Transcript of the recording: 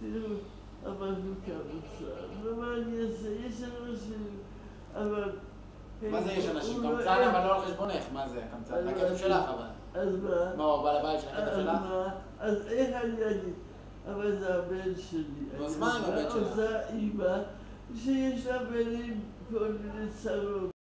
תראו, אמרנו כמה צער, ומה אני אעשה? יש אנשים, אבל... מה זה יש אנשים? קמצן אבל לא על חשבונך, מה זה? קמצן? הכתב שלך אבל. אז מה? מה, הוא בעל הבית של הכתב שלך? אז מה? אז איך אני אגיד? אבל זה הבן שלי. אז מה עם הבן שלך? עושה אימא שיש לה בנים כל מיני צרות.